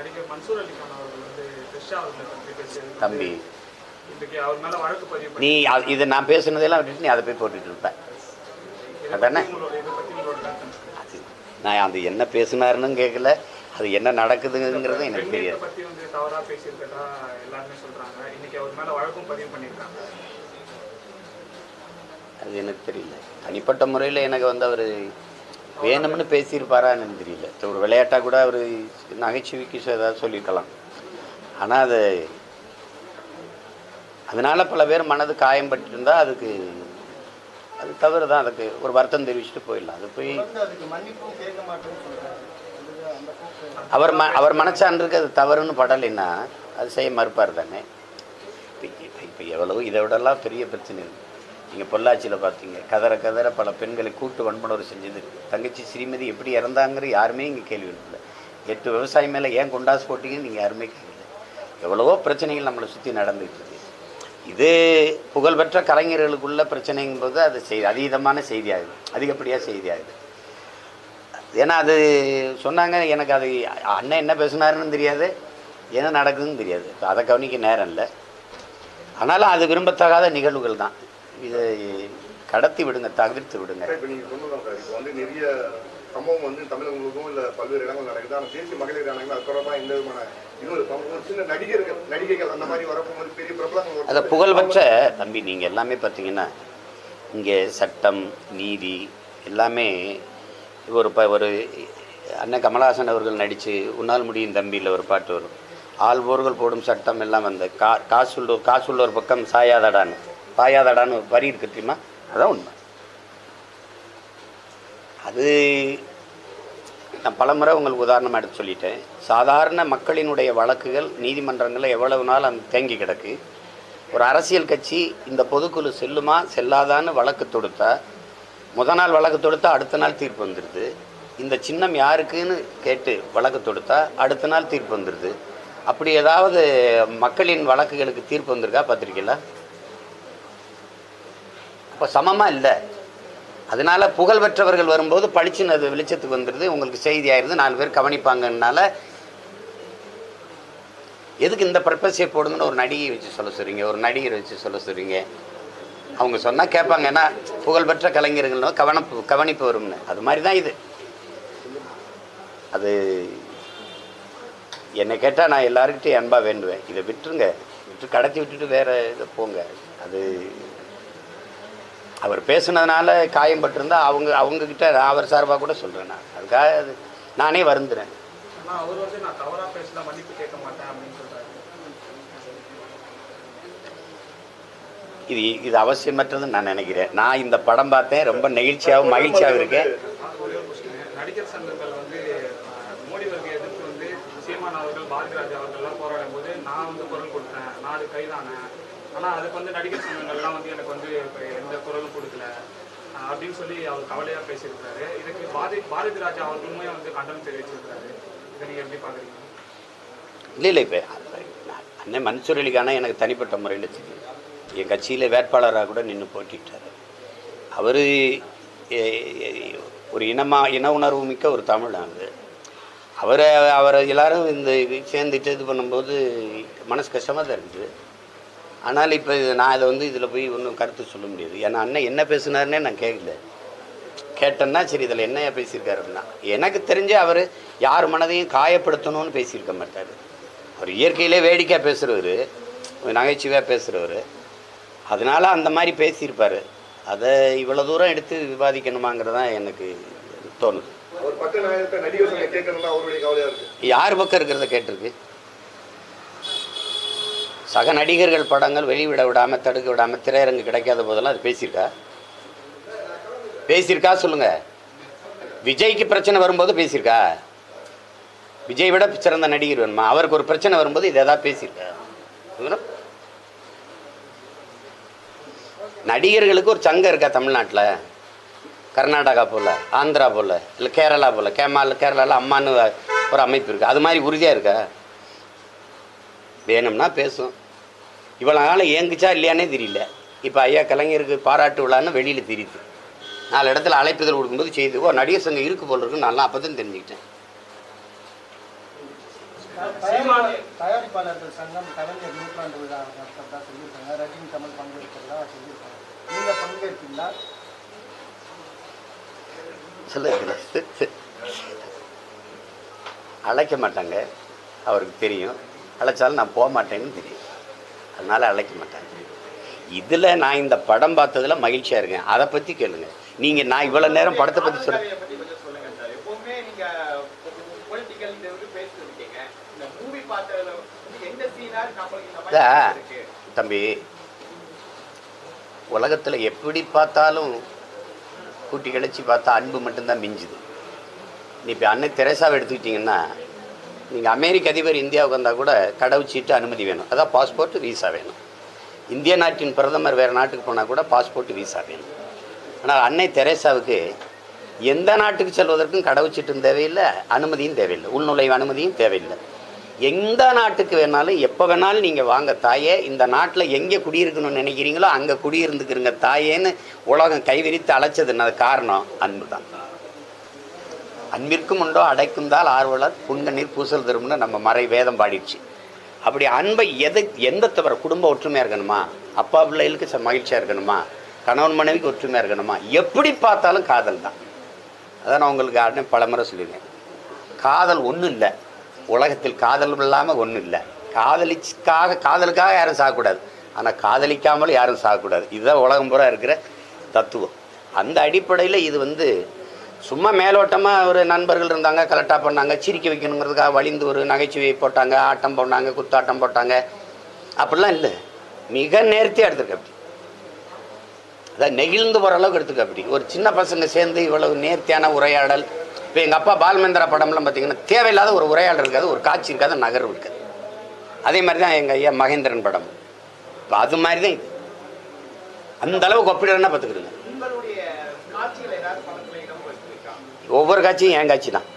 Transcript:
நடிகர் மன்சூர் அலிகான் அவர்கள் வந்து த்ரிஷா அவர்களை பற்றி பேசியது தம்பி, இன்றைக்கு அவர் மேலே வழக்கு பதிவு நீ இதை நான் பேசுனதெல்லாம் விட்டுட்டு நீ அதை போய் போட்டுட்டு இருப்ப அதானே? இதை பற்றி உங்களோட அது நான் அது என்ன பேசுனாருன்னு கேட்கல, அது என்ன நடக்குதுங்கிறது எனக்கு தெரியாது. பற்றி வந்து தவறாக பேசியிருக்கதா எல்லாருமே சொல்கிறாங்க. இன்னைக்கு அவர் மேலே வழக்கும் பதிவு பண்ணியிருக்காங்க. அது எனக்கு தெரியல. தனிப்பட்ட முறையில் எனக்கு வந்து அவர் வேணும்னு பேசியிருப்பாரான்னு எனக்கு தெரியல. ஒரு விளையாட்டாக கூட அவர் நகைச்சுவைக்கு ஏதாவது சொல்லியிருக்கலாம். ஆனால் அதனால் பல பேர் மனது காயம்பட்டிருந்தால் அது தவறு தான். அதுக்கு ஒரு வருத்தம் தெரிவிச்சுட்டு போயிடலாம். அது போய் அவர் மனச்சான்றுக்கு அது தவறுன்னு படலைன்னா அது செய்ய மறுப்பார் தானே. இப்போ எவ்வளவு இதை விடலாம் பெரிய பிரச்சனை இருக்குது. நீங்கள் பொள்ளாச்சியில் பார்த்தீங்க, கதற பல பெண்களை கூட்டு வன்முறை செஞ்சது. தங்கச்சி ஸ்ரீமதி எப்படி இறந்தாங்கிற யாருமே இங்கே கேள்வி இல்லை. 8 விவசாயி மேலே ஏன் குண்டாசு போட்டிங்கன்னு நீங்கள் யாருமே கேட்கல. எவ்வளவோ பிரச்சனைகள் நம்மளை சுற்றி நடந்துகிட்டு இருக்கு. இது புகழ்பெற்ற கலைஞர்களுக்குள்ள பிரச்சனைங்கும்போது அது அதீதமான செய்தியாகுது, அதிகப்படியாக செய்தியாகுது. ஏன்னா அது சொன்னாங்க, எனக்கு அது அண்ணன் என்ன பேசுனாருன்னு தெரியாது, என்ன நடக்குதுன்னு தெரியாது. அதை கவனிக்க நேரம் இல்லை. ஆனாலும் அது விரும்பத்தகாத நிகழ்வுகள் தான். இதை கடத்தி விடுங்க, தவிர்த்து விடுங்க. இப்போ நீங்கள் சொன்னதான் சார், இப்போ வந்து நிறைய சம்பவம் வந்து தமிழகங்களுக்கும் இல்லை பல்வேறு இடங்கள் நடக்குது. ஆனால் தேசிய மகளிர் ஆணையங்கள் அது தொடர்பாக எந்த விதமான இன்னொரு சின்ன நடிகைகள் அந்த மாதிரி வரப்போது பெரிய பிரபலங்கள். அதை புகழ்பெற்ற தம்பி, நீங்கள் எல்லாமே பார்த்தீங்கன்னா இங்கே சட்டம் நீதி எல்லாமே ஒரு அண்ணன் கமலஹாசன் அவர்கள் நடித்து உன்னால் முடியும் தம்பியில் ஒரு பாட்டு வரும். ஆள்வோர்கள் போடும் சட்டம் எல்லாம் அந்த காசுள்ள ஒரு பக்கம் பாயாதடான்னு ஒரு வரி இருக்கு தெரியுமா? அதான் உண்மை. அது நான் பலமுறை உங்களுக்கு உதாரணமாக எடுத்து சொல்லிட்டேன். சாதாரண மக்களினுடைய வழக்குகள் நீதிமன்றங்களில் எவ்வளவு நாள் அந்த தேங்கி கிடக்கு. ஒரு அரசியல் கட்சி இந்த பொதுக்குழு செல்லுமா செல்லாதான்னு வழக்கு தொடுத்தா, நாள் வழக்கு தொடுத்தா அடுத்த நாள் தீர்ப்பு வந்துடுது. இந்த சின்னம் யாருக்குன்னு கேட்டு வழக்கு தொடுத்தா அடுத்த நாள் தீர்ப்பு வந்துடுது. அப்படி ஏதாவது மக்களின் வழக்குகளுக்கு தீர்ப்பு வந்திருக்கா பார்த்துருக்கீங்களா? இப்போ சமமாக இல்லை. அதனால் புகழ்பெற்றவர்கள் வரும்போது பளிச்சுன்னு அது வெளிச்சத்துக்கு வந்துடுது, உங்களுக்கு செய்தி ஆயிடுது, 4 பேர் கவனிப்பாங்கனால எதுக்கு இந்த பர்பஸை போடுங்கன்னு ஒரு நடிகை வச்சு சொல்ல சொல்கிறீங்க, ஒரு நடிகரை வச்சு சொல்ல சொல்கிறீங்க. அவங்க சொன்னால் கேட்பாங்க, ஏன்னா புகழ்பெற்ற கலைஞர்கள்னு கவனிப்பு வரும்னு. அது மாதிரி தான் இது. அது என்னை கேட்டால் நான் எல்லாருக்கிட்டையும் அன்பாக வேண்டுவேன், இதை விட்டுருங்க, கடத்தி விட்டுட்டு வேறு இதை போங்க. அது அவர் பேசுனதுனால காயம்பட்டிருந்தா அவங்கக்கிட்ட நான் அவர் சார்பாக கூட சொல்கிறேன். நான் அதுக்காக நானே வருந்துறேன். அவர் வந்து நான் தவறாக பேசினா மன்னிப்பு கேட்க மாட்டேன் அப்படின்னு சொல்கிறாரு. இது அவசியமற்றதுன்னு நான் நினைக்கிறேன். நான் இந்த படம் பார்த்தேன், ரொம்ப நெகிழ்ச்சியாகவும் மகிழ்ச்சியாகவும் இருக்கேன். நடிகர் சங்கங்கள் வந்து மோடி அவர்கள் எதிர்த்து வந்து சீமான் அவர்கள், பாரதிராஜா அவர்கள்லாம் போராடும் போது நான் வந்து குரல் கொடுத்தேன், நாடு கைதானேன், ஆனால் அதுக்கு வந்து நடிகர் சங்கங்கள்லாம் வந்து எனக்கு வந்து எந்த குரலும் கொடுக்கல அப்படின்னு சொல்லி அவர் கவலையாக பேசியிருக்கிறாரு. இதுக்கு பாரதிராஜா அவர்களுமே வந்து கண்டனம் தெரிவிச்சிருக்கிறாரு. இதை நீங்கள் எப்படி பார்க்குறீங்க? இல்லை இப்போ அண்ணன் மன்சூர் அலிகான எனக்கு தனிப்பட்ட முறையில் தெரியும். என் கட்சியில் வேட்பாளராக கூட நின்று போட்டிட்டார். அவர் ஒரு இன உணர்வு மிக்க ஒரு தமிழாங்க. அவரை எல்லாரும் இந்த சேர்ந்துட்டு இது பண்ணும்போது மனசு கஷ்டமாக தான் இருக்குது. ஆனால் இப்போ நான் இதை வந்து இதில் போய் ஒன்றும் கருத்து சொல்ல முடியாது. ஏன்னா அண்ணன் என்ன பேசுனாருன்னே நான் கேட்டேன்னா சரி இதில் என்னையா பேசியிருக்காரு அப்படின்னா, எனக்கு தெரிஞ்சு அவர் யார் மனதையும் காயப்படுத்தணும்னு பேசியிருக்க மாட்டார். அவர் இயற்கையிலே வேடிக்கையாக பேசுகிறவர், நகைச்சுவையாக பேசுகிறவர். அதனால் அந்த மாதிரி பேசியிருப்பார். அதை இவ்வளோ தூரம் எடுத்து விவாதிக்கணுமாங்கிறதான் எனக்கு தோணுது. யார் பக்கம் இருக்கிறத கேட்டிருக்கு? சக நடிகர்கள் படங்கள் வெளிவிட விடாமல், தடுக்க விடாமல், திரையரங்கு கிடைக்காத போதெல்லாம் அது பேசியிருக்கா சொல்லுங்கள். விஜய்க்கு பிரச்சனை வரும்போது பேசியிருக்கா? விஜய் விட சிறந்த நடிகர் வேணுமா? அவருக்கு ஒரு பிரச்சனை வரும்போது இதை ஏதாவது பேசியிருக்கா? நடிகர்களுக்கு ஒரு சங்கம் இருக்கா தமிழ்நாட்டில்? கர்நாடகா போல், ஆந்திரா போல், இல்லை கேரளா போல், கேரளாவில் அம்மான்னு ஒரு அமைப்பு இருக்குது. அது மாதிரி உறுதியாக இருக்கா? வேணும்னா பேசும். இவ்வளோ நாள் ஏங்குச்சா இல்லையானே தெரியல. இப்போ ஐயா கலைஞருக்கு பாராட்டு விழான்னு வெளியில் தெரியுது. 4 இடத்துல அழைப்புதல் கொடுக்கும்போது செய்து நடிகர் சங்கம் இருக்கு போல் இருக்குன்னு நல்லா அப்போ தான் தெரிஞ்சுக்கிட்டேன். தயாரிப்பாளர்கள் சங்கம் கலைஞர் நூற்றாண்டு விழா நடத்ததா சொல்லியிருக்காங்க. ரஜினி கமல் பங்கேற்கிறதா சொல்லியிருக்காங்க. நீங்க பங்கேற்பீங்களா? சொல்ல அழைக்க மாட்டாங்க, அவருக்கு தெரியும். அழைச்சாலும் நான் போக மாட்டேன்னு தெரியும், அதனால் அழைக்க மாட்டாங்க. இதில் நான் இந்த படம் பார்த்ததில் மகிழ்ச்சியாக இருக்கேன். அதை பற்றி கேளுங்க நீங்கள். நான் இவ்வளோ நேரம் படத்தை பற்றி சொல்ல தம்பி, உலகத்தில் எப்படி பார்த்தாலும் கூட்டி கழிச்சு பார்த்தா அன்பு மட்டும்தான் மிஞ்சுது. நீ இப்போ அன்னை தெரேசாவை எடுத்துக்கிட்டிங்கன்னா, நீங்கள் அமெரிக்க அதிபர் இந்தியாவுக்கு வந்தால் கூட கடவுச்சீட்டு அனுமதி வேணும், அதான் பாஸ்போர்ட் விசா வேணும். இந்திய நாட்டின் பிரதமர் வேறு நாட்டுக்கு போனால் கூட பாஸ்போர்ட் விசா வேணும். ஆனால் அன்னை தெரேசாவுக்கு எந்த நாட்டுக்கு செல்வதற்கும் கடவுச்சீட்டும் தேவையில்லை, அனுமதியும் தேவையில்லை, உள்நுழைவு அனுமதியும் தேவையில்லை. எந்த நாட்டுக்கு வேணாலும் எப்போ வேணாலும் நீங்கள் வாங்க தாயே, இந்த நாட்டில் எங்கே குடியிருக்கணும்னு நினைக்கிறீங்களோ அங்கே குடியிருந்துக்கிறங்க தாயேன்னு உலகம் கைவிரித்து அழைச்சதுன்னு அது காரணம் அன்பு தான். அன்பிற்கும் உண்டோ அடைக்கும் தால் ஆர்வலர் புன்கண்ணீர் பூசல் தரும்னு நம்ம மறை வேதம் பாடிடுச்சு. அப்படி அன்பை எந்த தவிர குடும்ப ஒற்றுமையாக இருக்கணுமா, அப்பா பிள்ளைகளுக்கு மகிழ்ச்சியாக இருக்கணுமா, கணவன் மனைவிக்கு ஒற்றுமையாக இருக்கணுமா, எப்படி பார்த்தாலும் காதல் தான். அதான் நான் உங்களுக்கு யாருன்னு பலமுறை சொல்லியிருக்கேன். காதல் ஒன்றும் இல்லை உலகத்தில், காதல் இல்லாமல் ஒன்றும் இல்லை. காதலுக்காக யாரும் சாகக்கூடாது, ஆனால் காதலிக்காமலும் யாரும் சாகக்கூடாது. இதுதான் உலகம் பூரா இருக்கிற தத்துவம். அந்த அடிப்படையில் இது சும்மா மேலோட்டமாக ஒரு நண்பர்கள் இருந்தாங்க, கலெக்டாக பண்ணாங்க, சிரிக்க வைக்கணுங்கிறதுக்காக வலிந்து ஒரு நகைச்சுவை போட்டாங்க, ஆட்டம் போட்டாங்க, குத்தாட்டம் போட்டாங்க, அப்படிலாம் இல்லை. மிக நேர்த்தியாக எடுத்துருக்க. அப்படி அதான் நெகிழ்ந்து போகிற அளவுக்கு எடுத்துக்க. அப்படி ஒரு சின்ன பசங்க சேர்ந்து இவ்வளவு நேர்த்தியான உரையாடல். இப்போ எங்கள் அப்பா பால்மேந்திரா படம்லாம் பார்த்தீங்கன்னா தேவையில்லாத ஒரு உரையாடல் இருக்காது, ஒரு காட்சி இருக்காது, நகர்வு இருக்காது. அதே மாதிரி தான் எங்கள் ஐயா மகேந்திரன் படம். இப்போ அது மாதிரி தான் இது. அந்த அளவுக்கு ஒப்பிடுறேன்னா பார்த்துக்கிடுங்க. ஒவ்வொரு காட்சியும் என் காட்சி தான்.